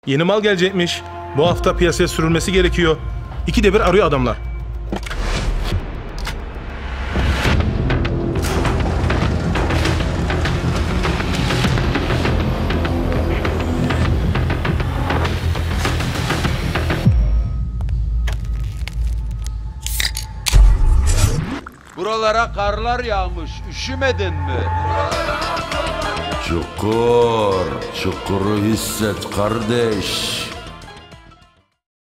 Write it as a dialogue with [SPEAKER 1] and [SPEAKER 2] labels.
[SPEAKER 1] Yeni mal gelecekmiş. Bu hafta piyasaya sürülmesi gerekiyor. 2'de 1 arıyor adamlar.
[SPEAKER 2] Buralara karlar yağmış, üşümedin mi?
[SPEAKER 3] Çukur, çukuru hisset kardeş.